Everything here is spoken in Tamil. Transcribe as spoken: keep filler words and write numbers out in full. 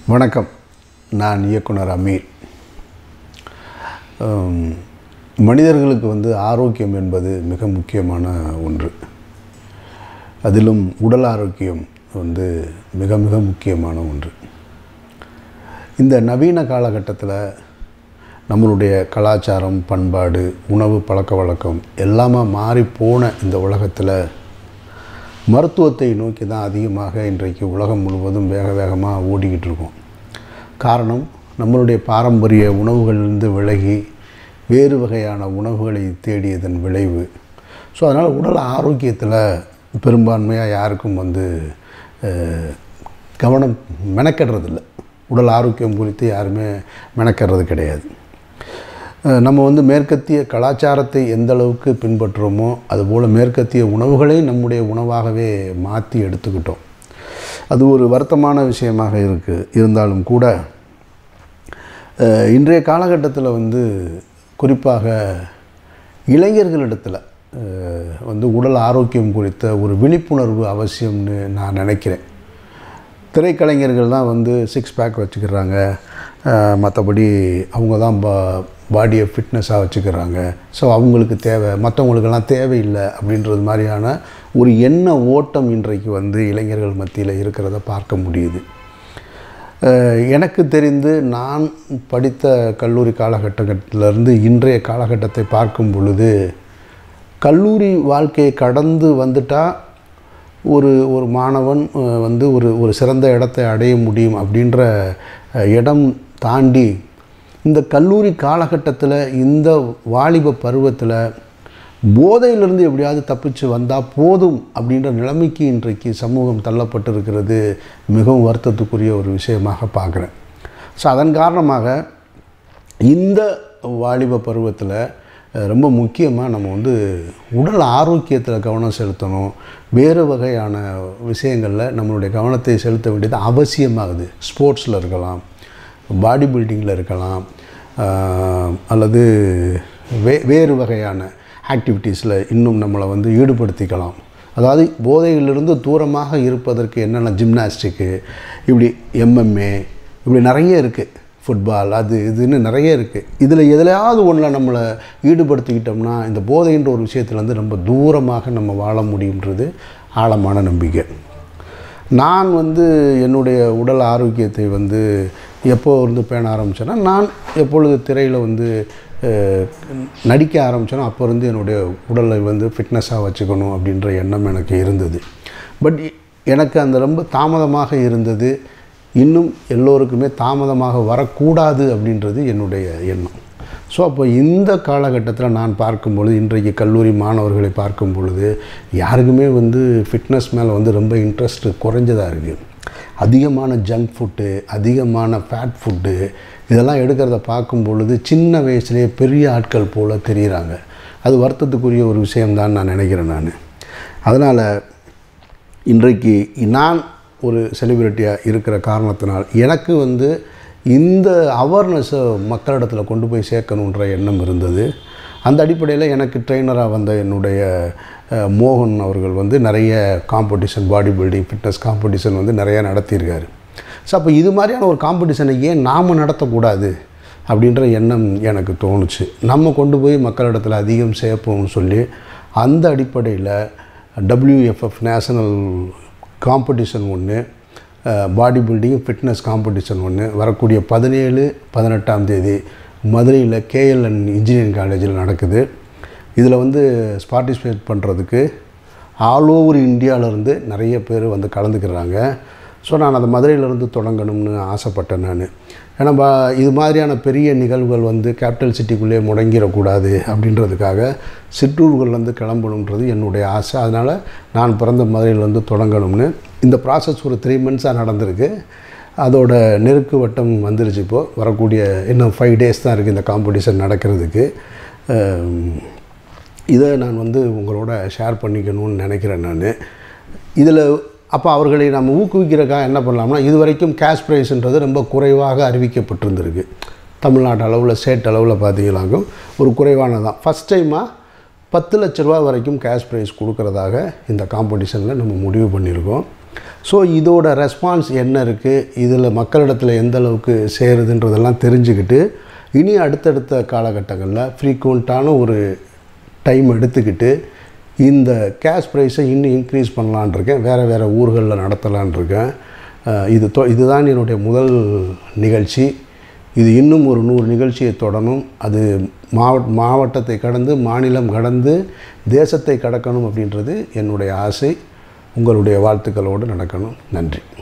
வணக்கம். நான் இயக்குனர் அமீர். மனிதர்களுக்கு வந்து ஆரோக்கியம் என்பது மிக முக்கியமான ஒன்று. அதிலும் உடல் ஆரோக்கியம் வந்து மிக மிக முக்கியமான ஒன்று. இந்த நவீன காலகட்டத்தில் நம்மளுடைய கலாச்சாரம், பண்பாடு, உணவு பழக்க வழக்கம் எல்லாமே மாறி போன இந்த உலகத்தில் மருத்துவத்தை நோக்கி தான் அதிகமாக இன்றைக்கு உலகம் முழுவதும் வேக வேகமாக ஓடிக்கிட்டு இருக்கோம். காரணம், நம்மளுடைய பாரம்பரிய உணவுகளிலிருந்து விலகி வேறு வகையான உணவுகளை தேடியதன் விளைவு. ஸோ அதனால் உடல் ஆரோக்கியத்தில் பெரும்பான்மையாக யாருக்கும் வந்து கவனம் மெனக்கெடுறதில்லை. உடல் ஆரோக்கியம் குறித்து யாருமே மெனக்கெடுறது கிடையாது. நம்ம வந்து மேற்கத்திய கலாச்சாரத்தை எந்த அளவுக்கு பின்பற்றுறோமோ அதுபோல் மேற்கத்திய உணவுகளை நம்முடைய உணவாகவே மாற்றி எடுத்துக்கிட்டோம். அது ஒரு வருத்தமான விஷயமாக இருக்குது. இருந்தாலும் கூட இன்றைய காலகட்டத்தில் வந்து குறிப்பாக இளைஞர்களிடத்தில் வந்து உடல் ஆரோக்கியம் குறித்த ஒரு விழிப்புணர்வு அவசியம்னு நான் நினைக்கிறேன். திரைக்கலைஞர்கள் தான் வந்து சிக்ஸ் பேக் வச்சுக்கிறாங்க, மற்றபடி அவங்க தான் பா பாடியை ஃபிட்னஸாக வச்சுக்கிறாங்க. ஸோ அவங்களுக்கு தேவை, மற்றவங்களுக்கெல்லாம் தேவையில்லை அப்படின்றது மாதிரியான ஒரு எண்ண ஓட்டம் இன்றைக்கு வந்து இளைஞர்கள் மத்தியில் இருக்கிறத பார்க்க முடியுது. எனக்கு தெரிந்து நான் படித்த கல்லூரி காலகட்டத்திலிருந்து இன்றைய காலகட்டத்தை பார்க்கும் பொழுது கல்லூரி வாழ்க்கையை கடந்து வந்துட்டால் ஒரு ஒரு மாணவன் வந்து ஒரு ஒரு சிறந்த இடத்தை அடைய முடியும் அப்படின்ற இடம் தாண்டி இந்த கல்லூரி காலகட்டத்தில் இந்த வாலிப பருவத்தில் போதையிலிருந்து எப்படியாவது தப்பிச்சு வந்தால் போதும் அப்படின்ற நிலைமைக்கு இன்றைக்கு சமூகம் தள்ளப்பட்டிருக்கிறது மிகவும் வருத்தத்துக்குரிய ஒரு விஷயமாக பார்க்குறேன். ஸோ அதன் காரணமாக இந்த வாலிப பருவத்தில் ரொம்ப முக்கியமாக நம்ம வந்து உடல் ஆரோக்கியத்தில் கவனம் செலுத்தணும். வேறு வகையான விஷயங்களில் நம்மளுடைய கவனத்தை செலுத்த வேண்டியது அவசியமாகுது. ஸ்போர்ட்ஸில் இருக்கலாம், பாடி பில்டிங்கில் இருக்கலாம், அல்லது வே வேறு வகையான ஆக்டிவிட்டீஸில் இன்னும் நம்மளை வந்து ஈடுபடுத்திக்கலாம். அதாவது போதையிலிருந்து தூரமாக இருப்பதற்கு என்னென்ன ஜிம்னாஸ்டிக்கு, இப்படி எம்எம்ஏ, இப்படி நிறைய இருக்குது, ஃபுட்பால், அது இதுன்னு நிறைய இருக்குது. இதில் எதுலையாவது ஒன்றில் நம்மளை ஈடுபடுத்திக்கிட்டோம்னா இந்த போதைன்ற ஒரு விஷயத்துலேருந்து ரொம்ப தூரமாக நம்ம வாழ முடியுன்றது ஆழமான நம்பிக்கை. நான் வந்து என்னுடைய உடல் ஆரோக்கியத்தை வந்து எப்போ வந்து பேண ஆரம்பித்தேன்னா, நான் எப்பொழுது திரையில் வந்து நடிக்க ஆரம்பித்தேனோ அப்போ இருந்து என்னுடைய உடலை வந்து ஃபிட்னஸாக வச்சுக்கணும் அப்படின்ற எண்ணம் எனக்கு இருந்தது. பட் எனக்கு அந்த ரொம்ப தாமதமாக இருந்தது. இன்னும் எல்லோருக்குமே தாமதமாக வரக்கூடாது அப்படின்றது என்னுடைய எண்ணம். ஸோ அப்போ இந்த காலகட்டத்தில் நான் பார்க்கும்பொழுது, இன்றைக்கு கல்லூரி மாணவர்களை பார்க்கும் பொழுது யாருக்குமே வந்து ஃபிட்னஸ் மேலே வந்து ரொம்ப இன்ட்ரெஸ்ட்டு குறைஞ்சதாக இருக்குது. அதிகமான ஜங்க் ஃபுட்டு, அதிகமான ஃபேட் ஃபுட்டு இதெல்லாம் எடுக்கிறத பார்க்கும் பொழுது சின்ன வயசுலேயே பெரிய ஆட்கள் போல் தெரிகிறாங்க. அது வருத்தத்துக்குரிய ஒரு விஷயம்தான் நான் நினைக்கிறேன். நான் அதனால் இன்றைக்கு நான் ஒரு செலிப்ரிட்டியாக இருக்கிற காரணத்தினால் எனக்கு வந்து இந்த அவேர்னஸை மக்களிடத்தில் கொண்டு போய் சேர்க்கணுன்ற எண்ணம் இருந்தது. அந்த அடிப்படையில் எனக்கு ட்ரெயினராக வந்த என்னுடைய மோகன் அவர்கள் வந்து நிறைய competition, body building, fitness competition வந்து நிறையா நடத்தியிருக்காரு. ஸோ அப்போ இது மாதிரியான ஒரு காம்படிஷனை ஏன் நாம் நடத்தக்கூடாது அப்படின்ற எண்ணம் எனக்கு தோணுச்சு. நம்ம கொண்டு போய் மக்களிடத்தில் அதிகம் சேர்ப்போம்னு சொல்லி அந்த அடிப்படையில் டபிள்யூஎஃப்எஃப் நேஷனல் காம்படிஷன் ஒன்று, பாடி பில்டிங் ஃபிட்னஸ் காம்படிஷன் ஒன்று வரக்கூடிய பதினேழு பதினெட்டாம் தேதி மதுரையில் கேஎல்என் இன்ஜினியரிங் காலேஜில் நடக்குது. இதில் வந்து பார்ட்டிசிபேட் பண்ணுறதுக்கு ஆல் ஓவர் இந்தியாவிலேருந்து நிறைய பேர் வந்து கலந்துக்கிறாங்க. ஸோ நான் அந்த மதுரையிலேருந்து தொடங்கணும்னு ஆசைப்பட்டேன். நான் ஏன்னா பா இது மாதிரியான பெரிய நிகழ்வுகள் வந்து கேபிட்டல் சிட்டிக்குள்ளேயே முடங்கிடக்கூடாது அப்படின்றதுக்காக சிற்றூர்கள்லேருந்து கிளம்பணுன்றது என்னுடைய ஆசை. அதனால் நான் பிறந்த மதுரையிலேருந்து தொடங்கணும்னு இந்த ப்ராசஸ் ஒரு த்ரீ மந்த்ஸாக நடந்திருக்கு. அதோட நெருக்கு வட்டம் வந்துருச்சு. இப்போது வரக்கூடிய இன்னும் ஃபைவ் டேஸ் தான் இருக்குது இந்த காம்படிஷன் நடக்கிறதுக்கு. இதை நான் வந்து உங்களோட ஷேர் பண்ணிக்கணும்னு நினைக்கிறேன். நான் இதில் அப்போ அவர்களை நம்ம ஊக்குவிக்கிறக்காக என்ன பண்ணலாம்னா, இது வரைக்கும் கேஷ் ப்ரைஸுன்றது ரொம்ப குறைவாக அறிவிக்கப்பட்டிருந்திருக்கு. தமிழ்நாட்டு அளவில், ஸ்டேட் அளவில் பார்த்தீங்கன்னாக்கும் ஒரு குறைவானதான். ஃபஸ்ட் டைமாக பத்து லட்ச ரூபா வரைக்கும் கேஷ் ப்ரைஸ் கொடுக்கறதாக இந்த காம்படிஷனில் நம்ம முடிவு பண்ணியிருக்கோம். ஸோ இதோட ரெஸ்பான்ஸ் என்ன இருக்குது, இதில் மக்களிடத்தில் எந்த அளவுக்கு சேருதுன்றதெல்லாம் தெரிஞ்சுக்கிட்டு இனி அடுத்தடுத்த காலகட்டங்களில் ஃப்ரீக்வெண்ட்டான ஒரு டைம் எடுத்துக்கிட்டு இந்த கேஷ் ப்ரைஸை இன்னும் இன்க்ரீஸ் பண்ணலான் இருக்கேன். வேறு வேறு ஊர்களில் நடத்தலான் இருக்கேன். இது தொ இதுதான் என்னுடைய முதல் நிகழ்ச்சி. இது இன்னும் ஒரு நூறு நிகழ்ச்சியை தொடரும். அது மாவட்ட மாவட்டத்தை கடந்து மாநிலம் கடந்து தேசத்தை கடக்கணும் அப்படின்றது என்னுடைய ஆசை. உங்களுடைய வாழ்த்துக்களோடு நடக்கணும். நன்றி.